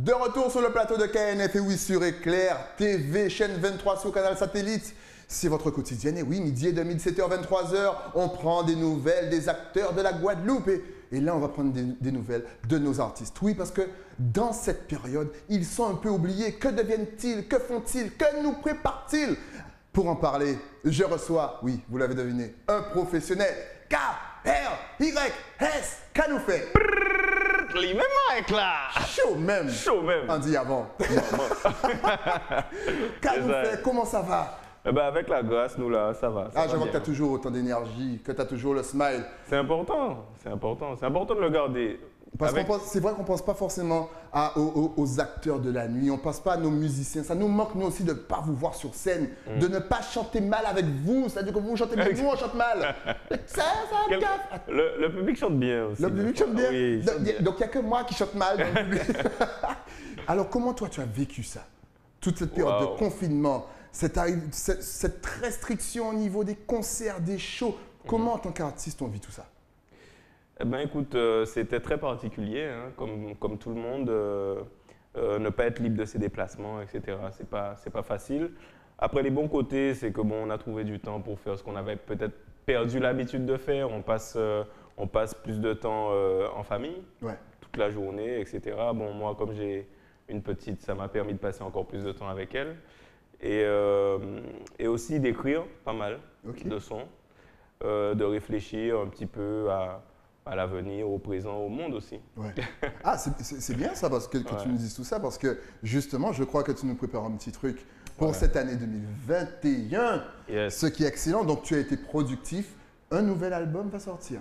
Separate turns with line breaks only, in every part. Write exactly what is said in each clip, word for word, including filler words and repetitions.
De retour sur le plateau de K N F et oui sur Éclair T V, chaîne vingt-trois sur Canal Satellite. C'est votre quotidienne et oui, midi et demi, sept heures, vingt-trois heures, on prend des nouvelles des acteurs de la Guadeloupe. Et, et là, on va prendre des, des nouvelles de nos artistes. Oui, parce que dans cette période, ils sont un peu oubliés. Que deviennent-ils? Que font-ils? Que nous préparent-ils? Pour en parler, je reçois, oui, vous l'avez deviné, un professionnel. K R Y S, qu'a nous fait?
Les mêmes avec là.
Chaud même.
Chaud même.
On dit avant. Qu'a nous fait? Comment ça va?
Eh ben avec la grâce, nous là, ça va. Ça
ah,
va
je vois que tu as
bien.
toujours autant d'énergie, que tu as toujours le smile.
C'est important, c'est important. C'est important de le garder.
Parce
Avec-
qu'on pense, c'est vrai qu'on ne pense pas forcément à- aux, aux- aux acteurs de la nuit, on ne pense pas à nos musiciens. Ça nous manque, nous aussi, de ne pas vous voir sur scène,
Mm.
de ne pas chanter mal avec vous. C'est-à-dire que vous chantez bien, nous, on chante mal. Ça, ça,
Quel-
gaffe.
le, le public chante bien aussi.
Le public chante bien.
Oui, il chante
Donc,
bien.
donc, il n'y a que moi qui chante mal dans le public. Alors, comment toi, tu as vécu ça? Toute cette période
Wow.
de confinement, cette, arri- cette, cette restriction au niveau des concerts, des shows. Comment, en tant qu'artiste, on vit tout ça?
Eh ben écoute, euh, c'était très particulier, hein, comme, comme tout le monde, euh, euh, ne pas être libre de ses déplacements, et cetera. C'est pas, c'est pas facile. Après, les bons côtés, c'est que bon, on a trouvé du temps pour faire ce qu'on avait peut-être perdu l'habitude de faire. On passe, euh, on passe plus de temps euh, en famille,
Ouais.
toute la journée, et cetera. Bon, moi, comme j'ai une petite, ça m'a permis de passer encore plus de temps avec elle. Et, euh, et aussi d'écrire pas mal
Ok.
de sons, euh, de réfléchir un petit peu à à l'avenir, au présent, au monde aussi.
Ouais. Ah, c'est- c'est c'est bien ça parce que, que tu
Ouais.
nous dises tout ça parce que justement, je crois que tu nous prépares un petit truc pour
Ouais.
cette année deux mille vingt et un,
Yes.
ce qui est excellent. Donc, tu as été productif. Un nouvel album va sortir.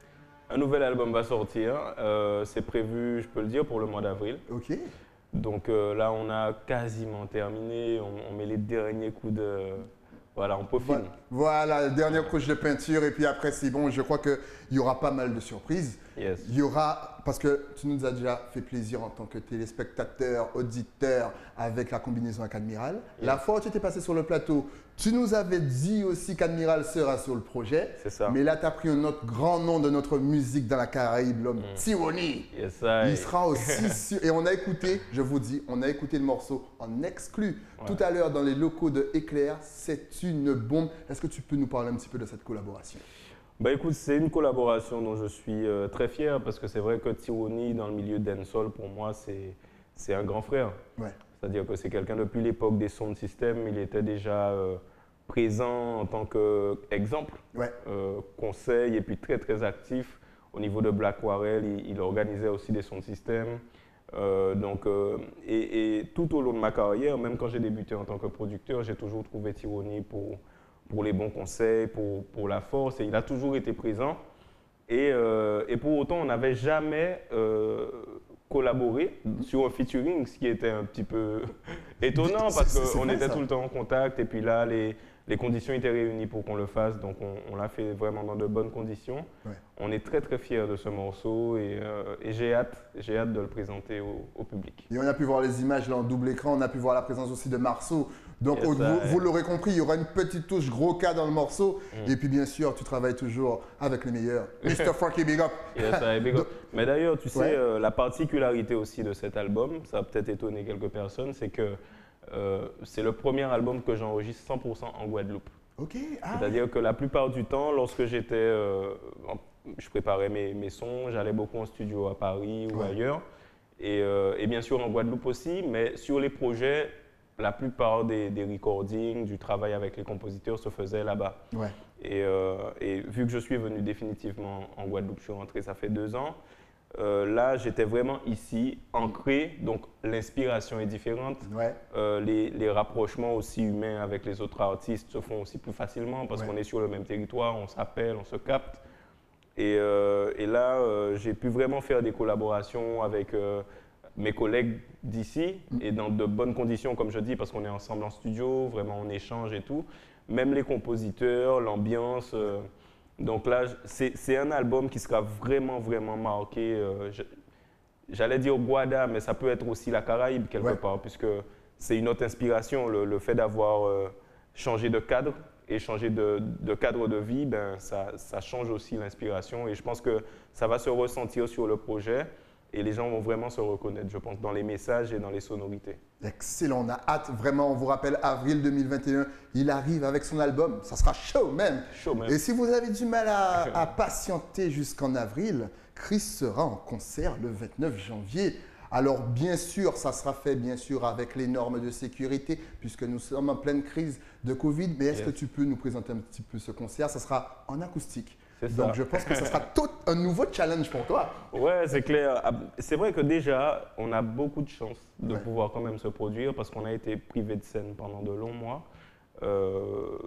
Un nouvel album va sortir, euh, c'est prévu, je peux le dire, pour le mois d'avril.
Ok.
Donc euh, là, on a quasiment terminé, on, on met les derniers coups de... Voilà, on peaufine.
Voilà, dernière couche de peinture et puis après, c'est bon. Je crois qu'il y aura pas mal de surprises.
Yes.
Il y aura, parce que tu nous as déjà fait plaisir en tant que téléspectateur, auditeur, avec la combinaison avec Admiral. La fois où tu étais passé sur le plateau, tu nous avais dit aussi qu'Admiral sera sur le projet.
C'est ça.
Mais là, tu as pris un autre grand nom de notre musique dans la Caraïbe, l'homme Tiwoni.
Yes, I-
Il sera aussi sur... Et on a écouté, je vous dis, on a écouté le morceau en exclu tout à l'heure dans les locaux de Éclair. C'est une bombe. Est-ce que tu peux nous parler un petit peu de cette collaboration?
Bah écoute, c'est une collaboration dont je suis euh, très fier parce que c'est vrai que Tiwoni, dans le milieu dancehall, pour moi, c'est c'est un grand frère.
Ouais.
C'est-à-dire que c'est quelqu'un depuis l'époque des sound systems, il était déjà euh, présent en tant qu'exemple,
Ouais.
euh, conseil et puis très très actif au niveau de Black Warrel. Il, il organisait aussi des sound systems. Euh, donc, euh, et, et tout au long de ma carrière, même quand j'ai débuté en tant que producteur, j'ai toujours trouvé Tiwoni pour, pour les bons conseils, pour, pour la force, et il a toujours été présent. Et, euh, et pour autant, on n'avait jamais euh, collaboré sur un featuring, ce qui était un petit peu étonnant
C'est-
parce
c'est- c'est
qu'on
vrai,
était
ça.
tout le temps en contact, et puis là, les, les conditions étaient réunies pour qu'on le fasse, donc on, on l'a fait vraiment dans de bonnes conditions.
Ouais.
On est très très fiers de ce morceau et, euh, et j'ai hâte, j'ai hâte de le présenter au, au public.
Et on a pu voir les images là en double écran, on a pu voir la présence aussi de Marceau. Donc,
Yes,
au- vous,
I-
vous l'aurez compris, il y aura une petite touche gros cas dans le morceau.
Mm.
Et puis, bien sûr, tu travailles toujours avec les meilleurs. mister Frankie Big Up.
Yes, I big up. Mais d'ailleurs, tu sais,
Ouais.
euh, la particularité aussi de cet album, ça a peut-être étonné quelques personnes, c'est que euh, c'est le premier album que j'enregistre cent pour cent en Guadeloupe.
Ok. Ah,
C'est-à-dire que la plupart du temps, lorsque j'étais, euh, en- je préparais mes, mes sons, j'allais beaucoup en studio à Paris ou
Ouais.
ailleurs, et, euh, et bien sûr en Guadeloupe aussi, mais sur les projets, la plupart des, des recordings, du travail avec les compositeurs se faisait là-bas.
ouais.
Et, euh, et vu que je suis venu définitivement en Guadeloupe, je suis rentré, ça fait deux ans, euh, là j'étais vraiment ici, ancré, donc l'inspiration est différente.
Ouais.
Euh, les, les rapprochements aussi humains avec les autres artistes se font aussi plus facilement parce
Ouais.
qu'on est sur le même territoire, on s'appelle, on se capte. Et, euh, et là, euh, j'ai pu vraiment faire des collaborations avec euh, mes collègues d'ici et dans de bonnes conditions, comme je dis, parce qu'on est ensemble en studio, vraiment on échange et tout. Même les compositeurs, l'ambiance. euh, donc là, c'est c'est un album qui sera vraiment, vraiment marqué. euh, je- J'allais dire Guada, mais ça peut être aussi la Caraïbe quelque
Ouais.
part, puisque c'est une autre inspiration. Le, le fait d'avoir euh, changé de cadre et changé de, de cadre de vie, ben, ça, ça change aussi l'inspiration. Et je pense que ça va se ressentir sur le projet. et les gens vont vraiment se reconnaître, je pense, dans les messages et dans les sonorités.
Excellent, on a hâte, vraiment, on vous rappelle, avril deux mille vingt et un, il arrive avec son album, ça sera chaud même.
Chaud même.
Et si vous avez du mal à, à patienter jusqu'en avril, Chris sera en concert le vingt-neuf janvier. Alors bien sûr, ça sera fait bien sûr avec les normes de sécurité puisque nous sommes en pleine crise de Covid. Mais est-ce yes. que tu peux nous présenter un petit peu ce concert? Ça sera en acoustique. Donc je pense que ce sera tout un nouveau challenge pour toi.
Ouais, c'est clair. C'est vrai que déjà, on a beaucoup de chance de
ouais.
pouvoir quand même se produire parce qu'on a été privé de scène pendant de longs mois. Euh,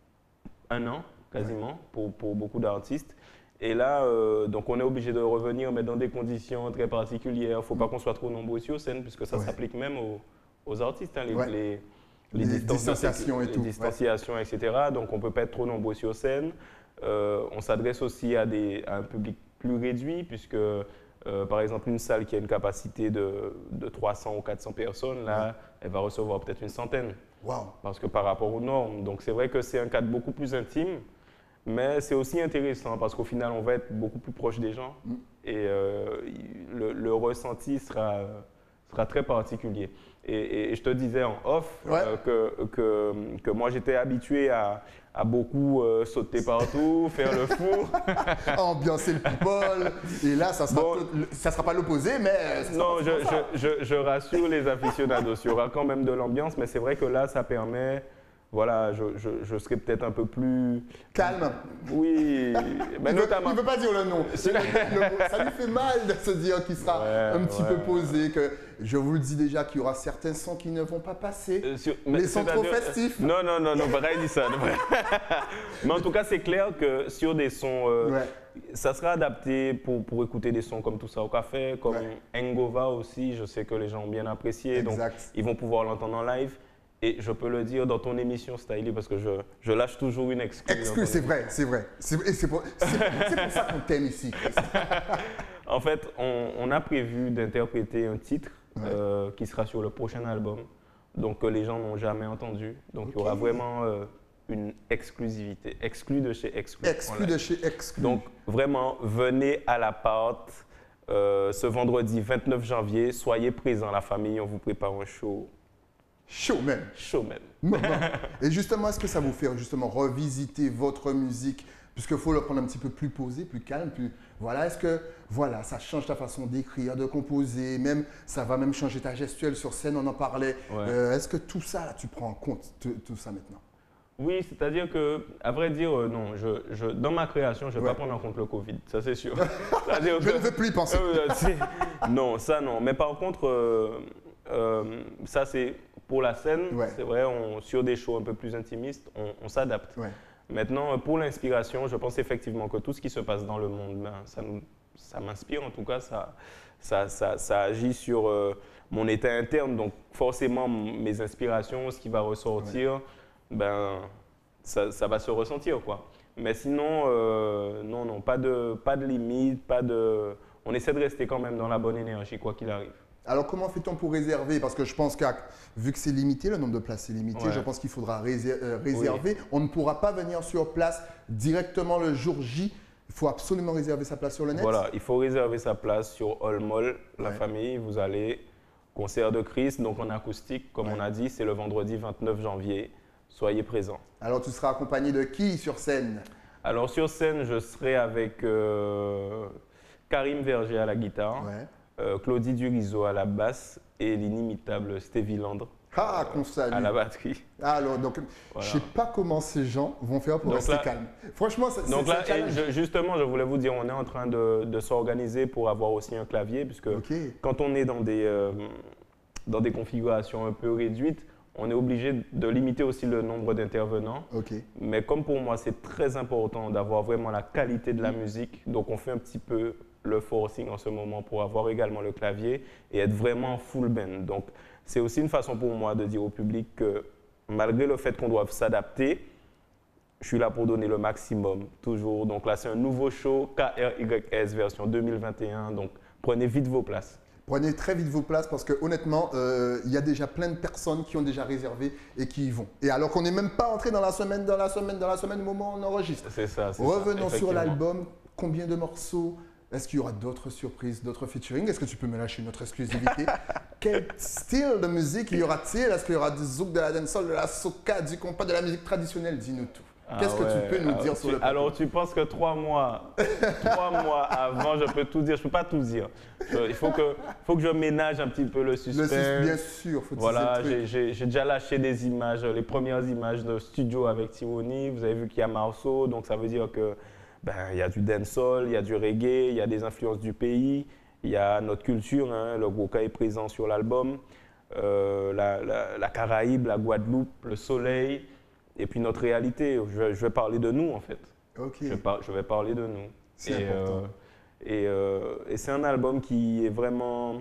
un an quasiment ouais. pour, pour beaucoup d'artistes. Et là, euh, donc on est obligé de revenir, mais dans des conditions très particulières. Il ne faut pas qu'on soit trop nombreux sur scène, puisque ça ouais. s'applique même aux, aux artistes, hein, les,
ouais.
les, les,
les distanciations et
les
tout.
distanciations, ouais. et cetera. Donc on ne peut pas être trop nombreux sur scène. Euh, on s'adresse aussi à, des, à un public plus réduit, puisque euh, par exemple une salle qui a une capacité de, de trois cents ou quatre cents personnes, là, ouais. elle va recevoir peut-être une centaine.
Wow.
Parce que par rapport aux normes. Donc c'est vrai que c'est un cadre beaucoup plus intime. Mais c'est aussi intéressant parce qu'au final, on va être beaucoup plus proche des gens mm. et euh, le, le ressenti sera, sera très particulier. Et, et je te disais en off
ouais.
euh, que, que, que moi, j'étais habitué à, à beaucoup euh, sauter partout, faire le fou.
Ambiancer le people. Et là, ça ne sera, bon, sera pas l'opposé, mais... Ça
non, je, je, je, je rassure les aficionados. Il y aura quand même de l'ambiance, mais c'est vrai que là, ça permet... Voilà, je, je, je serai peut-être un peu plus…
Calme.
Oui, mais
il
notamment…
Il ne veut pas dire le nom. Le, le, ça lui fait mal de se dire qu'il sera ouais, un petit ouais, peu posé, que je vous le dis déjà qu'il y aura certains sons qui ne vont pas passer. Euh, sur, les sons trop festifs.
Non, non, non, non, pareil, dit ça. Mais en tout cas, c'est clair que sur des sons… Euh, ouais. Ça sera adapté pour, pour écouter des sons comme Tout ça au café, comme ouais. Ngova aussi, je sais que les gens ont bien apprécié, exact. Donc ils vont pouvoir l'entendre en live. Et je peux le dire dans ton émission Styly parce que je, je lâche toujours une excuse.
Excuse, c'est vrai, c'est vrai. C'est pour, pour ça qu'on t'aime ici.
En fait, on, on a prévu d'interpréter un titre ouais. euh, qui sera sur le prochain album, donc que les gens n'ont jamais entendu. Donc okay. il y aura vraiment euh, une exclusivité, exclu de chez Exclu.
Exclu de chez Exclu.
Donc vraiment, venez à l'appart euh, ce vendredi vingt-neuf janvier. Soyez présents, la famille, on vous prépare un show.
Chaud même.
Chaud même.
Non, non. Et justement, est-ce que ça vous fait justement revisiter votre musique, puisqu'il faut le prendre un petit peu plus posé, plus calme, plus voilà. Est-ce que voilà, ça change ta façon d'écrire, de composer, même ça va même changer ta gestuelle sur scène, on en parlait. Ouais. Euh, est-ce que tout ça, là, tu prends en compte tout, tout ça maintenant?
Oui, c'est-à-dire que, à vrai dire, euh, non, je, je, dans ma création, je ne vais ouais. pas prendre en compte le Covid, ça c'est sûr.
je que, ne veux plus y penser.
Euh, non, ça non. Mais par contre, euh, euh, ça c'est pour la scène, ouais. c'est vrai, on, sur des shows un peu plus intimistes, on, on s'adapte. Ouais. Maintenant, pour l'inspiration, je pense effectivement que tout ce qui se passe dans le monde, ben, ça, nous, ça m'inspire, en tout cas, ça, ça, ça, ça agit sur euh, mon état interne. Donc forcément, mes inspirations, ce qui va ressortir, ouais. ben, ça, ça va se ressentir, quoi. Mais sinon, euh, non, non, pas de, pas de limite, pas de… On essaie de rester quand même dans la bonne énergie, quoi qu'il arrive.
Alors, comment fait-on pour réserver? Parce que je pense que vu que c'est limité, le nombre de places est limité, ouais. je pense qu'il faudra réser euh, réserver. Oui. On ne pourra pas venir sur place directement le jour J. Il faut absolument réserver sa place sur le net.
Voilà, il faut réserver sa place sur All Mall, la ouais. famille. Vous allez, concert de Chris, donc en acoustique, comme ouais. on a dit, c'est le vendredi vingt-neuf janvier. Soyez présents.
Alors, tu seras accompagné de qui sur scène?
Alors, sur scène, je serai avec euh, Karim Verger à la guitare. Ouais. Euh, Claudie Durizo à la basse et l'inimitable Stevie Landre
ah,
euh, à la batterie.
Alors, donc, voilà. Je ne sais pas comment ces gens vont faire pour donc rester là, calmes. Franchement, c'est
donc là, et je, justement, je voulais vous dire, on est en train de, de s'organiser pour avoir aussi un clavier, puisque okay. quand on est dans des, euh, dans des configurations un peu réduites, on est obligé de limiter aussi le nombre d'intervenants. Okay. Mais comme pour moi, c'est très important d'avoir vraiment la qualité de la mmh. musique, donc on fait un petit peu le forcing en ce moment pour avoir également le clavier et être vraiment full band. Donc, c'est aussi une façon pour moi de dire au public que malgré le fait qu'on doive s'adapter, je suis là pour donner le maximum, toujours. Donc là, c'est un nouveau show, K R Y S version deux mille vingt et un. Donc, prenez vite vos places.
Prenez très vite vos places parce que honnêtement, euh, il y a déjà plein de personnes qui ont déjà réservé et qui y vont. Et alors qu'on n'est même pas entré dans la semaine, dans la semaine, dans la semaine au moment où on enregistre.
C'est ça.
Revenons ça, sur l'album. Combien de morceaux? Est-ce qu'il y aura d'autres surprises, d'autres featuring? Est-ce que tu peux me lâcher une autre exclusivité? Quel style de musique y aura-t-il? Est-ce qu'il y aura du zouk, de la dancehall, de la soca, du compas, de la musique traditionnelle? Dis-nous tout.
Ah
Qu'est-ce
ouais.
que tu peux nous
alors,
dire
tu,
sur le plateau?
Alors, tu penses que trois mois, trois mois avant, je peux tout dire? Je ne peux pas tout dire. Je, il faut que, faut que je ménage un petit peu le suspense.
Le sus- bien sûr, faut
Voilà,
teaser le truc.
j'ai j'ai déjà lâché des images, les premières images de studio avec Tironi. Vous avez vu qu'il y a Marceau, donc ça veut dire que ben, il y a du dancehall, il y a du reggae, il y a des influences du pays, il y a notre culture, hein, le Gwoka est présent sur l'album, euh, la, la, la Caraïbe, la Guadeloupe, le soleil, et puis notre réalité. Je vais, je vais parler de nous en fait.
Ok,
Je, par- je vais parler de nous.
c'est
Et,
important.
euh, et, euh, et c'est un album qui est vraiment...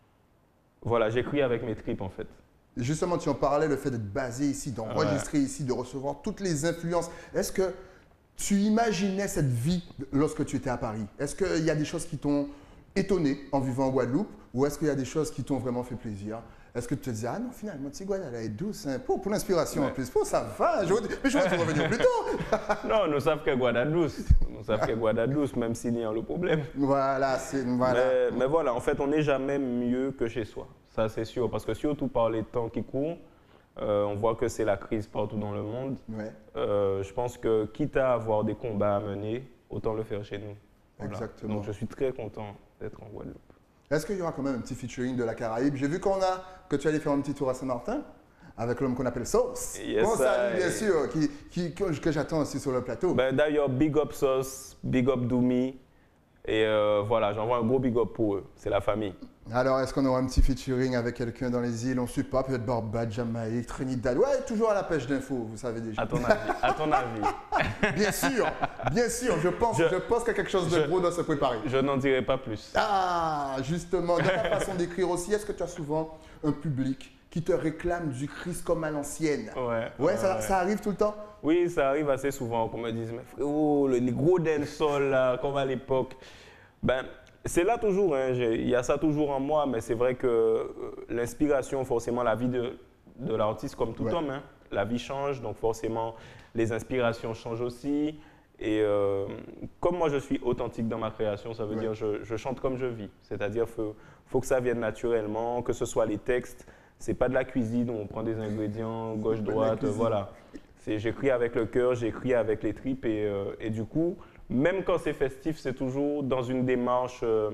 Voilà, j'écris avec mes tripes en fait.
Justement, tu en parlais, le fait d'être basé ici, d'enregistrer ici, de recevoir toutes les influences. Est-ce que tu imaginais cette vie lorsque tu étais à Paris? Est-ce qu'il y a des choses qui t'ont étonné en vivant en Guadeloupe ou est-ce qu'il y a des choses qui t'ont vraiment fait plaisir? Est-ce que tu te disais, ah non, finalement, Tigouane, elle est douce, hein, pour, pour l'inspiration en
Ouais.
plus, pour ça va, j'aurais dû- mais j'aurais dû revenir plus tôt.
Non, nous savons que Guadeloupe, nous savons que Guadeloupe, même s'il y a le problème.
Voilà, c'est. Voilà.
Mais, mais voilà, en fait, on n'est jamais mieux que chez soi. Ça, c'est sûr. Parce que surtout par les temps qui courent, euh, on voit que c'est la crise partout dans le monde.
Ouais,
Euh, je pense que quitte à avoir des combats à mener, autant le faire chez nous. Voilà.
exactement.
Donc je suis très content d'être en Guadeloupe.
Est-ce qu'il y aura quand même un petit featuring de la Caraïbe? J'ai vu qu'on a, que tu allais faire un petit tour à Saint-Martin avec l'homme qu'on appelle Sauce.
Yes,
Qu'on salue,
I-
bien sûr, qui, qui- que, que j'attends aussi sur le plateau.
Ben, D'ailleurs, big up Sauce, big up Doumi. Et euh, voilà, j'envoie un gros big up pour eux. C'est la famille.
Alors, est-ce qu'on aura un petit featuring avec quelqu'un dans les îles? On ne sait pas, peut-être Barbade, Jamaïque, Trinidad. Ouais, toujours à la pêche d'infos, vous savez déjà.
À ton avis. À ton avis.
Bien sûr, bien sûr, je pense, je,
Je-
pense qu'il y a quelque chose de
je-
gros doit se préparer.
Je n'en dirai pas plus.
Ah, justement, dans ta façon d'écrire aussi, est-ce que tu as souvent un public qui te réclame du Chris comme à l'ancienne?
Ouais.
Ouais, ça,
ouais.
ça arrive tout le temps?
Oui, ça arrive assez souvent qu'on me dise, mais frérot, le, les gros dancehall là, comme à l'époque. Ben, c'est là toujours, hein, j'ai- il y a ça toujours en moi, mais c'est vrai que euh, l'inspiration, forcément, la vie de, de l'artiste, comme tout
Ouais.
homme, hein, la vie change, donc forcément, les inspirations changent aussi. Et euh, comme moi, je suis authentique dans ma création, ça veut
Ouais.
dire je, je chante comme je vis. C'est-à-dire qu'il faut, faut que ça vienne naturellement, que ce soit les textes. C'est pas de la cuisine où on prend des ingrédients
Pas de la
gauche-droite,
cuisine.
voilà. C'est- J'écris avec le cœur, j'écris avec les tripes et, euh, et du coup, même quand c'est festif, c'est toujours dans une démarche euh,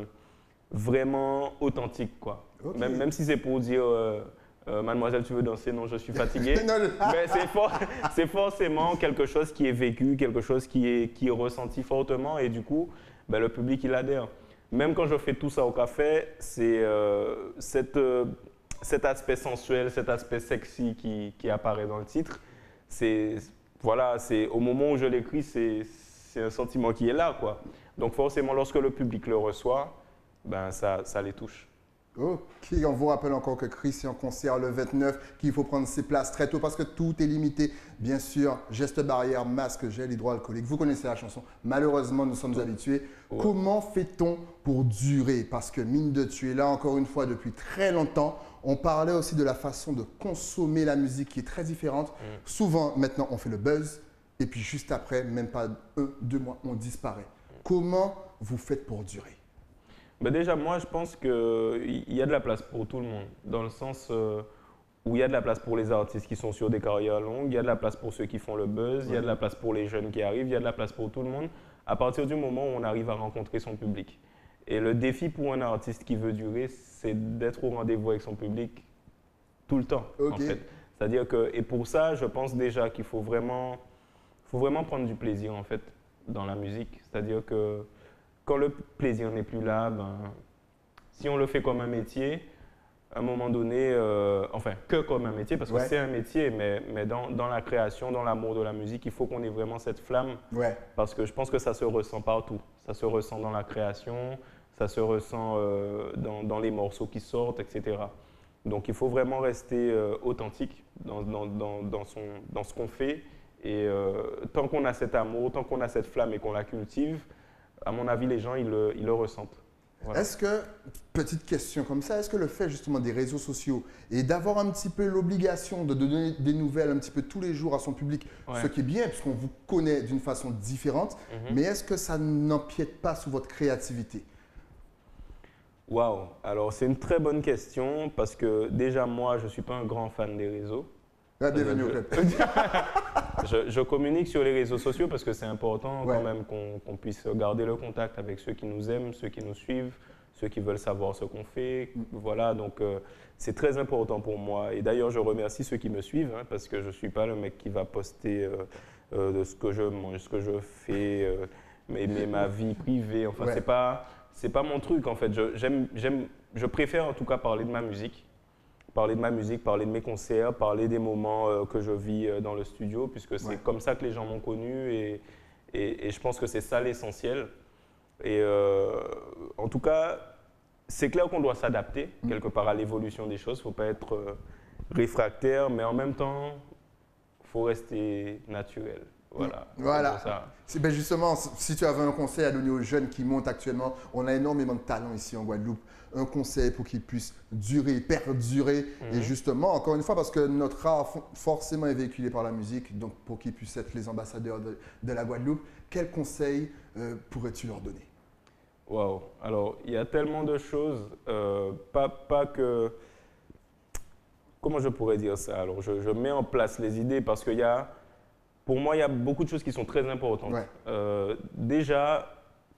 vraiment authentique, quoi.
Ok.
Même, même si c'est pour dire euh, euh, Mademoiselle, tu veux danser? Non, je suis fatigué.
Non, le-
Mais c'est for- c'est forcément quelque chose qui est vécu, quelque chose qui est, qui est ressenti fortement et du coup, ben, le public il adhère. Même quand je fais tout ça au café, c'est euh, cette, euh, cet aspect sensuel, cet aspect sexy qui, qui apparaît dans le titre. C'est voilà, c'est au moment où je l'écris, c'est c'est un sentiment qui est là, quoi. Donc forcément, lorsque le public le reçoit, ben ça, ça les touche.
Ok, on vous rappelle encore que Chris est en concert le vingt-neuf, qu'il faut prendre ses places très tôt parce que tout est limité. Bien sûr, gestes barrières, masque, gel hydroalcoolique. Vous connaissez la chanson. Malheureusement, nous sommes habitués.
Ouais.
Comment fait-on pour durer? Parce que mine de tu es là encore une fois depuis très longtemps. On parlait aussi de la façon de consommer la musique qui est très différente. Souvent, maintenant, on fait le buzz et puis juste après, même pas un, deux mois, on disparaît. Comment vous faites pour durer?
Ben déjà, moi, je pense qu'il y a de la place pour tout le monde, dans le sens euh, où il y a de la place pour les artistes qui sont sur des carrières longues, il y a de la place pour ceux qui font le buzz, il y a de la place pour les jeunes qui arrivent, il y a de la place pour tout le monde, à partir du moment où on arrive à rencontrer son public. Et le défi pour un artiste qui veut durer, c'est d'être au rendez-vous avec son public tout le temps, en
Ok.
fait. C'est-à-dire que, et pour ça, je pense déjà qu'il faut vraiment, faut vraiment prendre du plaisir, en fait, dans la musique. C'est-à-dire que quand le plaisir n'est plus là, ben, si on le fait comme un métier, à un moment donné, euh, enfin, que comme un métier, parce que
Ouais.
c'est un métier, mais, mais dans, dans la création, dans l'amour de la musique, il faut qu'on ait vraiment cette flamme,
Ouais.
parce que je pense que ça se ressent partout. Ça se ressent dans la création, ça se ressent euh, dans, dans les morceaux qui sortent, et cetera. Donc il faut vraiment rester euh, authentique dans, dans, dans, dans, son, dans ce qu'on fait. Et euh, tant qu'on a cet amour, tant qu'on a cette flamme et qu'on la cultive, à mon avis, les gens, ils le, ils le ressentent. Voilà.
Est-ce que, petite question comme ça, est-ce que le fait justement des réseaux sociaux et d'avoir un petit peu l'obligation de donner des nouvelles un petit peu tous les jours à son public,
Ouais.
ce qui est bien puisqu'on vous connaît d'une façon différente,
Mhm.
mais est-ce que ça n'empiète pas sur votre créativité?
Waouh! Alors, c'est une très bonne question parce que déjà, moi, je ne suis pas un grand fan des réseaux.
Ah, bienvenue au
je,
club.
je, je communique sur les réseaux sociaux parce que c'est important
Ouais.
quand même qu'on qu'on puisse garder le contact avec ceux qui nous aiment, ceux qui nous suivent, ceux qui veulent savoir ce qu'on fait.
Mm.
Voilà, donc euh, c'est très important pour moi. Et d'ailleurs, je remercie ceux qui me suivent hein, parce que je ne suis pas le mec qui va poster euh, euh, de ce que je mange, ce que je fais, euh, mais, mais ma vie privée. Enfin,
Ouais.
c'est pas, c'est pas mon truc en fait. Je, j'aime, j'aime, je préfère en tout cas parler de ma musique. Parler de ma musique, parler de mes concerts, parler des moments euh, que je vis euh, dans le studio, puisque c'est
Ouais.
comme ça que les gens m'ont connu et, et, et je pense que c'est ça l'essentiel. Et euh, en tout cas, c'est clair qu'on doit s'adapter
Mm.
quelque part à l'évolution des choses. Il ne faut pas être euh, réfractaire, mais en même temps, il faut rester naturel. Voilà.
Voilà.
C'est ça.
C'est- ben justement, si tu avais un conseil à donner aux jeunes qui montent actuellement, on a énormément de talent ici en Guadeloupe. Un conseil pour qu'ils puissent durer, perdurer.
Mhm.
Et justement, encore une fois, parce que notre art fo- forcément est véhiculé par la musique, donc pour qu'ils puissent être les ambassadeurs de, de la Guadeloupe, quel conseil euh, pourrais-tu leur donner?
Waouh. Alors, il y a tellement de choses, euh, pas, pas que... Comment je pourrais dire ça? Alors, je, je mets en place les idées parce qu'il y a... Pour moi, il y a beaucoup de choses qui sont très importantes.
Ouais.
Euh, déjà,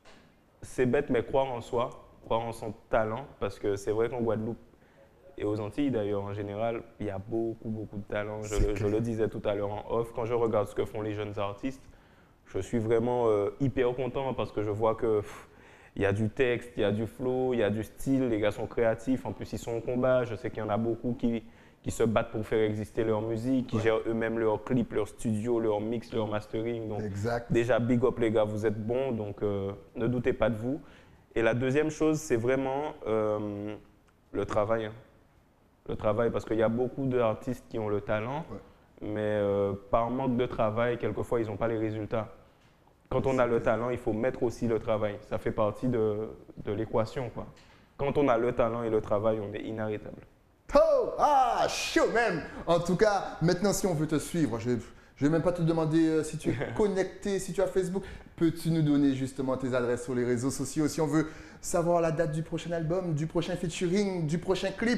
c'est bête, mais croire en soi, croire en son talent, parce que c'est vrai qu'en Guadeloupe, et aux Antilles d'ailleurs en général, il y a beaucoup, beaucoup de talent. Je,
C'est
le, je
clair.
le disais tout à l'heure en off, quand je regarde ce que font les jeunes artistes, je suis vraiment euh, hyper content parce que je vois que pff, il y a du texte, il y a du flow, il y a du style, les gars sont créatifs, en plus ils sont au combat, je sais qu'il y en a beaucoup qui, qui se battent pour faire exister leur musique, qui
Ouais.
gèrent eux-mêmes leurs clips, leur studio, leur mix, leur mastering. Donc,
Exact.
déjà, big up les gars, vous êtes bons, donc euh, ne doutez pas de vous. Et la deuxième chose, c'est vraiment euh, le travail. hein. Le travail, parce qu'il y a beaucoup d'artistes qui ont le talent,
Ouais.
mais euh, par manque de travail, quelquefois, ils n'ont pas les résultats. Quand on a le talent, il faut mettre aussi le travail. Ça fait partie de, de l'équation, quoi. Quand on a le talent et le travail, on est inarrêtable.
Oh, ah, chaud même. En tout cas, maintenant, si on veut te suivre, je ne vais même pas te demander euh, si tu es connecté, si tu as Facebook. Peux-tu nous donner justement tes adresses sur les réseaux sociaux? Si on veut savoir la date du prochain album, du prochain featuring, du prochain clip,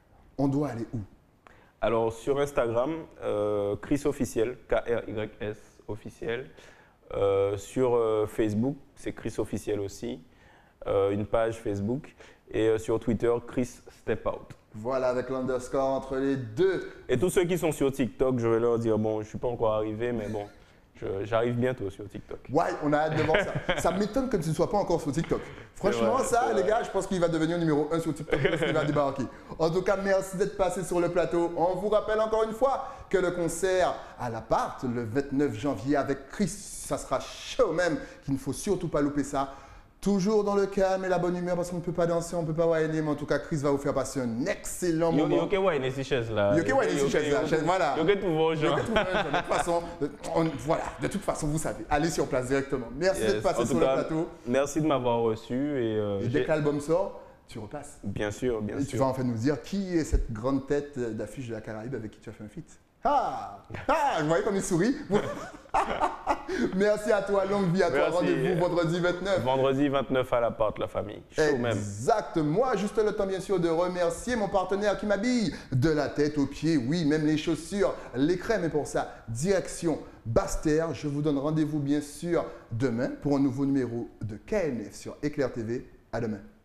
on doit aller où?
Alors, sur Instagram, euh, Chris Officiel, K R Y S officiel. Euh, sur euh, Facebook, c'est Chris Officiel aussi, euh, une page Facebook. Et euh, sur Twitter, Chris Step Out.
Voilà, avec l'underscore entre les deux.
Et tous ceux qui sont sur TikTok, je vais leur dire, bon, je ne suis pas encore arrivé, mais bon, je- j'arrive bientôt sur TikTok.
Ouais, on a hâte de voir ça. Ça m'étonne que tu ne sois pas encore sur TikTok. Franchement,
vrai,
ça,
c'est
les
vrai.
gars, je pense qu'il va devenir numéro un sur TikTok lorsqu'il va débarquer. En tout cas, merci d'être passé sur le plateau. On vous rappelle encore une fois que le concert à l'appart, le vingt-neuf janvier avec Chris, ça sera chaud même, qu'il ne faut surtout pas louper ça. Toujours dans le calme et la bonne humeur parce qu'on ne peut pas danser, on ne peut pas whiner, mais en tout cas, Chris va vous faire passer un excellent
Yo,
moment.
yo, que ouais, ces chaises là.
Yo, que ouais, ces chaises là, chaise, voilà.
Yo, que tout vos
De
gens.
toute façon, on- voilà, de toute façon, vous savez, allez sur place directement. Merci
Yes.
d'être passé
En
sur
tout
le
cas,
plateau.
Merci de m'avoir reçu. Et, euh,
Et
j'ai-
dès que l'album sort, tu repasses.
Bien sûr, bien
Et tu
sûr.
vas en fait nous dire qui est cette grande tête d'affiche de la Caraïbe avec qui tu as fait un feat. Ah, ah, je voyais comme il sourit. Merci à toi, longue vie à toi.
Merci.
Rendez-vous vendredi vingt-neuf.
Vendredi vingt-neuf à l'appart, la famille. Chaud même.
Exact. Moi, juste le temps, bien sûr, de remercier mon partenaire qui m'habille de la tête aux pieds. Oui, même les chaussures, les crèmes. Et pour ça, direction Basse-Terre. Je vous donne rendez-vous, bien sûr, demain pour un nouveau numéro de K N F sur Éclair T V. À demain.